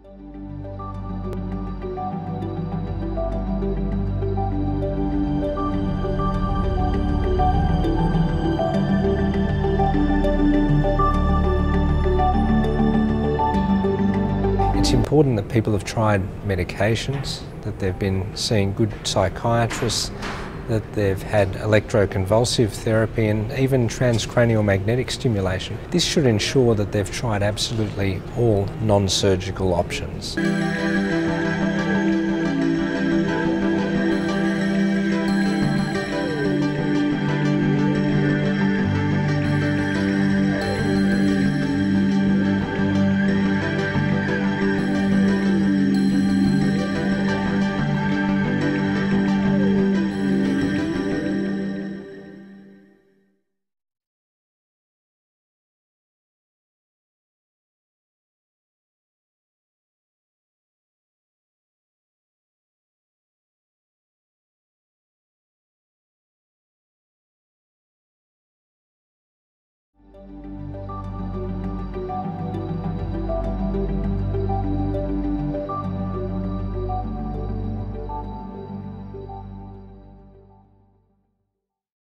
It's important that people have tried medications, that they've been seeing good psychiatrists, that they've had electroconvulsive therapy and even transcranial magnetic stimulation. This should ensure that they've tried absolutely all non-surgical options.